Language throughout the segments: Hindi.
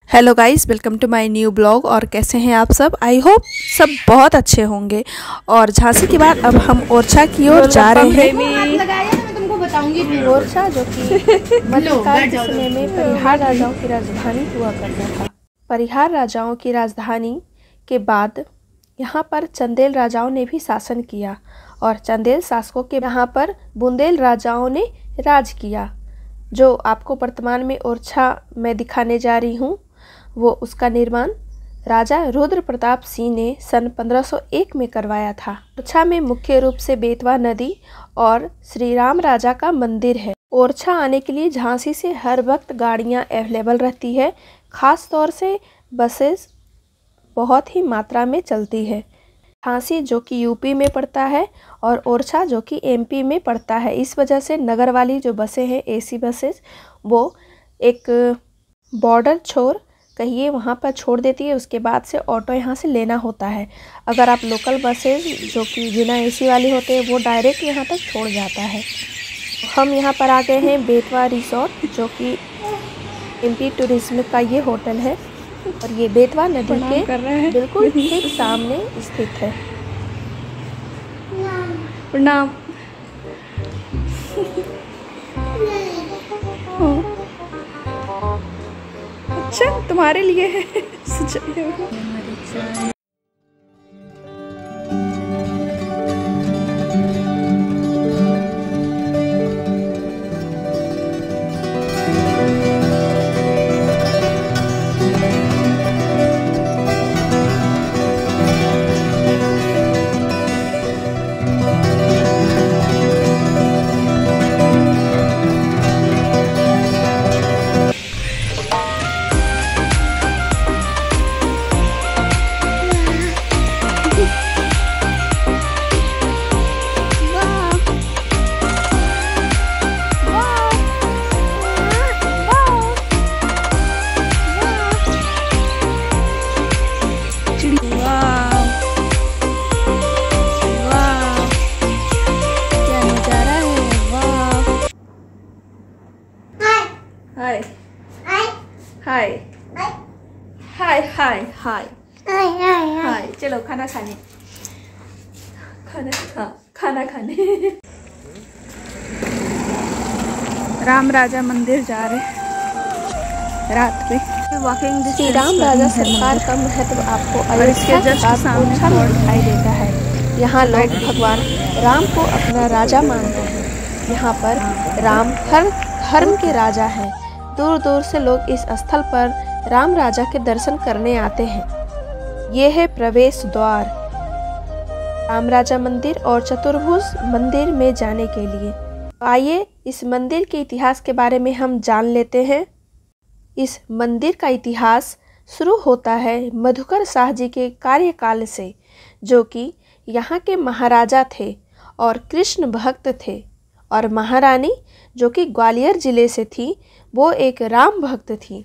Hello guys, welcome to my new blog. और कैसे हैं आप सब? आई होप सब बहुत अच्छे होंगे। और झांसी के बाद अब हम ओरछा की ओर जा रहे हैं। मैं तुमको बताऊंगी। ओरछा जो कि मध्यकाल के समय में परिहार राजाओं की राजधानी हुआ करता था। परिहार राजाओं की राजधानी के बाद यहाँ पर चंदेल राजाओं ने भी शासन किया और चंदेल शासकों के यहाँ पर बुंदेल राजाओं ने राज किया। जो आपको वर्तमान में ओरछा में दिखाने जा रही हूँ वो उसका निर्माण राजा रुद्र प्रताप सिंह ने सन 1501 में करवाया था। ओरछा में मुख्य रूप से बेतवा नदी और श्री राम राजा का मंदिर है। ओरछा आने के लिए झांसी से हर वक्त गाड़ियां अवेलेबल रहती है। खास तौर से बसेस बहुत ही मात्रा में चलती है। झांसी जो कि यूपी में पड़ता है और ओरछा जो कि एमपी में पड़ता है। इस वजह से नगर वाली जो बसें हैं एसी बसेस वो एक बॉर्डर छोर कहिए वहाँ पर छोड़ देती है। उसके बाद से ऑटो यहाँ से लेना होता है। अगर आप लोकल बसेस जो कि बिना एसी वाली होते हैं वो डायरेक्ट यहाँ तक छोड़ जाता है। हम यहाँ पर आ गए हैं बेतवा रिसोर्ट जो कि एमपी टूरिज्म का ये होटल है और ये बेतवा नदी के बिल्कुल ठीक सामने स्थित है। प्रणाम। अच्छा तुम्हारे लिए है। हाय हाय हाय हाय हाय हाय। चलो खाना खाने खाना खाने राम राजा मंदिर जा रहे रात में वॉकिंग। श्री राम राजा सरकार का महत्व आपको अयोध्या के बाद ओरछा में दिखाई देता है। यहाँ लोग भगवान राम को अपना राजा मानते हैं। यहाँ पर राम हर धर्म के राजा हैं। दूर दूर से लोग इस स्थल पर राम राजा के दर्शन करने आते हैं। ये है प्रवेश द्वार राम राजा मंदिर और चतुर्भुज मंदिर में जाने के लिए। आइए इस मंदिर के इतिहास के बारे में हम जान लेते हैं। इस मंदिर का इतिहास शुरू होता है मधुकर शाह जी के कार्यकाल से, जो कि यहाँ के महाराजा थे और कृष्ण भक्त थे। और महारानी जो कि ग्वालियर जिले से थी वो एक राम भक्त थी।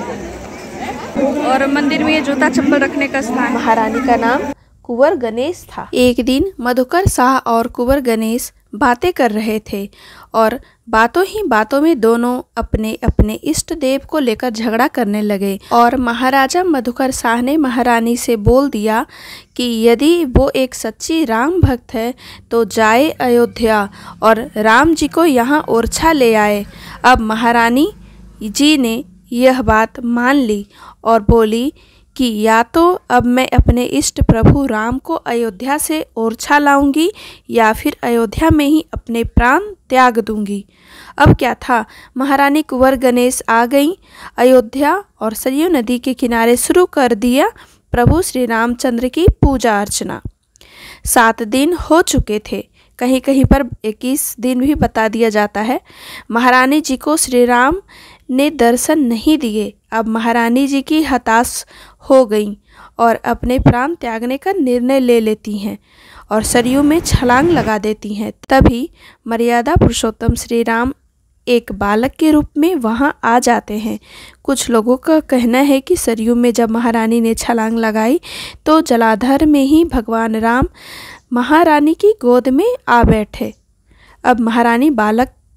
और मंदिर में ये जूता चप्पल रखने का स्थान। महारानी का नाम कुंवर गणेश था। एक दिन मधुकर शाह और कुंवर गणेश बातें कर रहे थे और बातों ही बातों में दोनों अपने अपने इष्ट देव को लेकर झगड़ा करने लगे। और महाराजा मधुकर शाह ने महारानी से बोल दिया कि यदि वो एक सच्ची राम भक्त है तो जाए अयोध्या और राम जी को यहाँ ओरछा ले आए। अब महारानी जी ने यह बात मान ली और बोली कि या तो अब मैं अपने इष्ट प्रभु राम को अयोध्या से ओरछा लाऊंगी या फिर अयोध्या में ही अपने प्राण त्याग दूंगी। अब क्या था, महारानी कुंवर गणेश आ गईं अयोध्या और सरयू नदी के किनारे शुरू कर दिया प्रभु श्री रामचंद्र की पूजा अर्चना। 7 दिन हो चुके थे, कहीं कहीं पर 21 दिन भी बता दिया जाता है। महारानी जी को श्री राम ने दर्शन नहीं दिए। अब महारानी जी की हताश हो गई और अपने प्राण त्यागने का निर्णय ले लेती हैं और सरयू में छलांग लगा देती हैं। तभी मर्यादा पुरुषोत्तम श्री राम एक बालक के रूप में वहां आ जाते हैं। कुछ लोगों का कहना है कि सरयू में जब महारानी ने छलांग लगाई तो जलाधर में ही भगवान राम महारानी की गोद में आ बैठे। अब महारानी बालक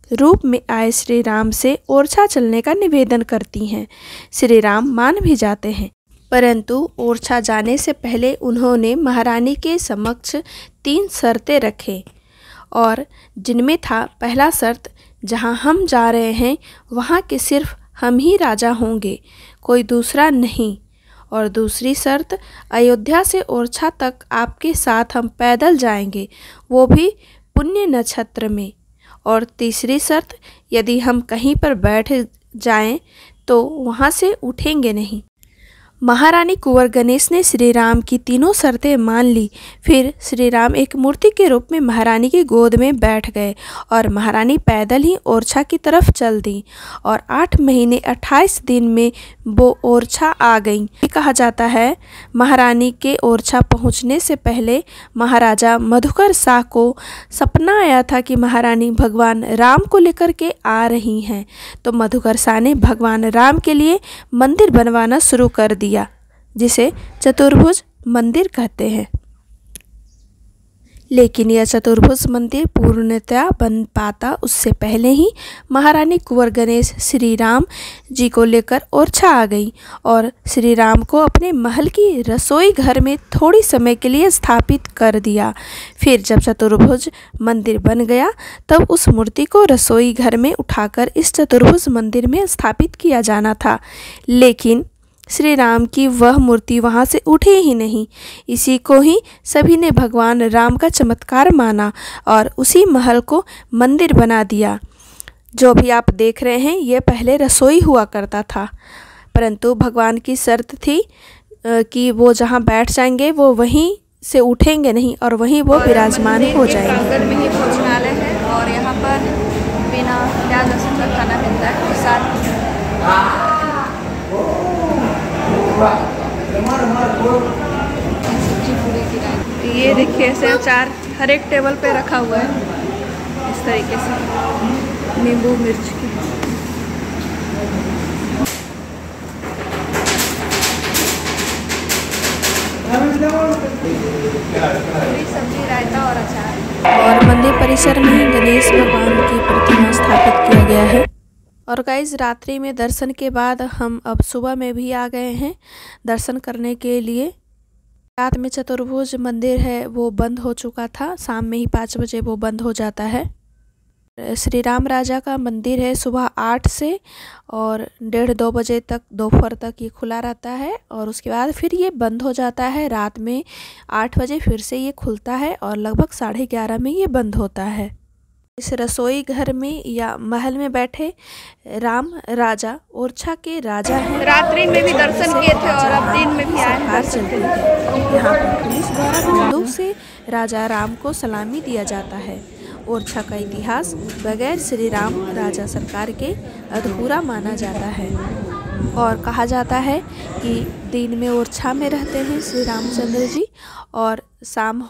रूप में आए श्री राम से ओरछा चलने का निवेदन करती हैं। श्री राम मान भी जाते हैं, परंतु ओरछा जाने से पहले उन्होंने महारानी के समक्ष 3 शर्तें रखे, और जिनमें था पहला शर्त, जहां हम जा रहे हैं वहां के सिर्फ हम ही राजा होंगे, कोई दूसरा नहीं। और दूसरी शर्त, अयोध्या से ओरछा तक आपके साथ हम पैदल जाएंगे, वो भी पुण्य नक्षत्र में। और तीसरी शर्त, यदि हम कहीं पर बैठ जाएं तो वहाँ से उठेंगे नहीं। महारानी कुंवर गणेश ने श्री राम की तीनों शर्तें मान ली। फिर श्री राम एक मूर्ति के रूप में महारानी की गोद में बैठ गए और महारानी पैदल ही ओरछा की तरफ चल दी और 8 महीने 28 दिन में वो ओरछा आ गईं। कहा जाता है महारानी के ओरछा पहुंचने से पहले महाराजा मधुकर शाह को सपना आया था कि महारानी भगवान राम को लेकर के आ रही हैं, तो मधुकर शाह ने भगवान राम के लिए मंदिर बनवाना शुरू कर दिया, जिसे चतुर्भुज मंदिर कहते हैं। लेकिन यह चतुर्भुज मंदिर पूर्णतया बन पाता उससे पहले ही महारानी कुंवर गणेश श्री राम जी को लेकर ओरछा आ गई और श्री राम को अपने महल की रसोई घर में थोड़ी समय के लिए स्थापित कर दिया। फिर जब चतुर्भुज मंदिर बन गया तब उस मूर्ति को रसोई घर में उठाकर इस चतुर्भुज मंदिर में स्थापित किया जाना था, लेकिन श्री राम की वह मूर्ति वहाँ से उठी ही नहीं। इसी को ही सभी ने भगवान राम का चमत्कार माना और उसी महल को मंदिर बना दिया। जो भी आप देख रहे हैं ये पहले रसोई हुआ करता था, परंतु भगवान की शर्त थी कि वो जहाँ बैठ जाएंगे वो वहीं से उठेंगे नहीं और वहीं वो विराजमान हो जाएंगे। प्रांगण में ही भोजनालय है और यहाँ पर बिना प्याज लहसुन का खाना मिलता है। साथ सब्जी पूरी की रायता, ये देखिए ऐसे अचार हर एक टेबल पे रखा हुआ है इस तरीके से, नींबू मिर्च की। पूरी सब्जी रायता और अचार। और मंदिर परिसर में ही गणेश भगवान की प्रतिमा स्थापित किया गया है। और गाइस रात्रि में दर्शन के बाद हम अब सुबह में भी आ गए हैं दर्शन करने के लिए। रात में चतुर्भुज मंदिर है वो बंद हो चुका था, शाम में ही 5 बजे वो बंद हो जाता है। श्री राम राजा का मंदिर है सुबह 8 से और 1:30-2 बजे तक दोपहर तक ये खुला रहता है और उसके बाद फिर ये बंद हो जाता है। रात में 8 बजे फिर से ये खुलता है और लगभग 11:30 में ये बंद होता है। इस रसोई घर में या महल में बैठे राम राजा ओरछा के राजा हैं। रात्रि में भी दर्शन किए थे और अब दिन में भी आए चलते हैं। यहाँ पर पुलिस द्वारा बंदूक से राजा राम को सलामी दिया जाता है। ओरछा का इतिहास बगैर श्री राम राजा सरकार के अधूरा माना जाता है और कहा जाता है कि दिन में ओरछा में रहते हैं श्री रामचंद्र जी और शाम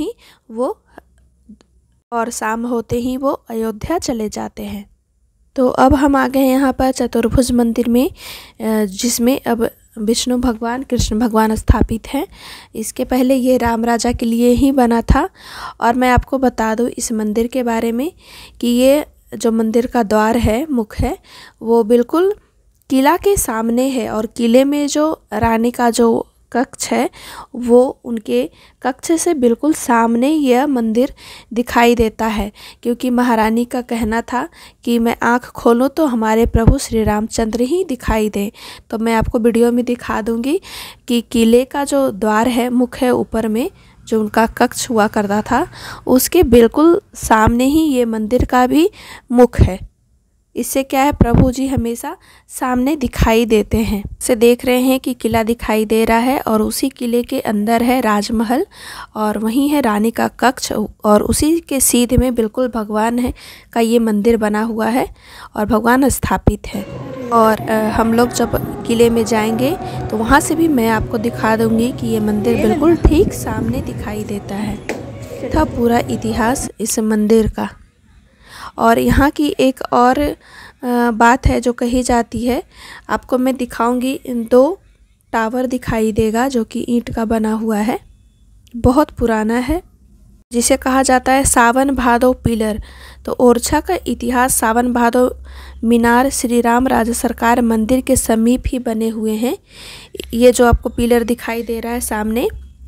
होते ही वो अयोध्या चले जाते हैं। तो अब हम आ गए यहाँ पर चतुर्भुज मंदिर में, जिसमें अब विष्णु भगवान कृष्ण भगवान स्थापित हैं। इसके पहले ये राम राजा के लिए ही बना था। और मैं आपको बता दूँ इस मंदिर के बारे में कि ये जो मंदिर का द्वार है, मुख है, वो बिल्कुल किला के सामने है और किले में जो रानी का जो कक्ष है वो उनके कक्ष से बिल्कुल सामने यह मंदिर दिखाई देता है, क्योंकि महारानी का कहना था कि मैं आँख खोलूँ तो हमारे प्रभु श्री रामचंद्र ही दिखाई दें। तो मैं आपको वीडियो में दिखा दूँगी कि किले का जो द्वार है, मुख है ऊपर में, जो उनका कक्ष हुआ करता था, उसके बिल्कुल सामने ही ये मंदिर का भी मुख है। इससे क्या है, प्रभु जी हमेशा सामने दिखाई देते हैं। से देख रहे हैं कि किला दिखाई दे रहा है और उसी किले के अंदर है राजमहल और वहीं है रानी का कक्ष और उसी के सीधे में बिल्कुल भगवान है का ये मंदिर बना हुआ है और भगवान स्थापित है। और हम लोग जब किले में जाएंगे तो वहाँ से भी मैं आपको दिखा दूँगी कि ये मंदिर बिल्कुल ठीक सामने दिखाई देता है। था पूरा इतिहास इस मंदिर का। और यहाँ की एक और बात है जो कही जाती है, आपको मैं दिखाऊंगी। 2 टावर दिखाई देगा जो कि ईंट का बना हुआ है, बहुत पुराना है। जिसे कहा जाता है सावन भादो पिलर। तो ओरछा का इतिहास सावन भादो मीनार श्री राम राज्य सरकार मंदिर के समीप ही बने हुए हैं। ये जो आपको पिलर दिखाई दे रहा है सामने,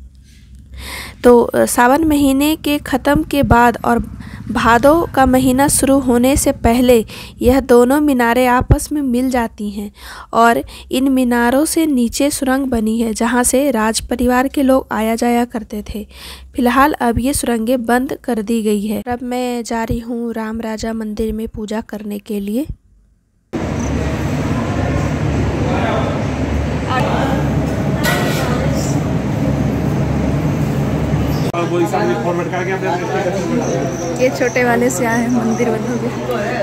तो सावन महीने के ख़त्म के बाद और भादो का महीना शुरू होने से पहले यह दोनों मीनारें आपस में मिल जाती हैं और इन मीनारों से नीचे सुरंग बनी है जहां से राज परिवार के लोग आया जाया करते थे। फिलहाल अब ये सुरंगें बंद कर दी गई है। अब मैं जा रही हूँ राम राजा मंदिर में पूजा करने के लिए। ये छोटे वाले से आए हैं, मंदिर बन हो गया।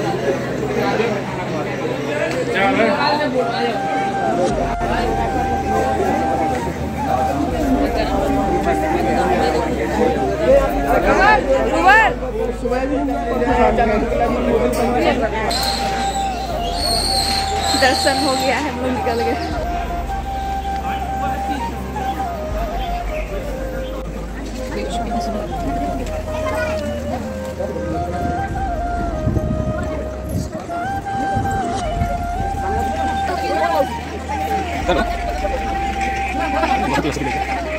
दर्शन हो गया है, हम लोग निकल गए। चलो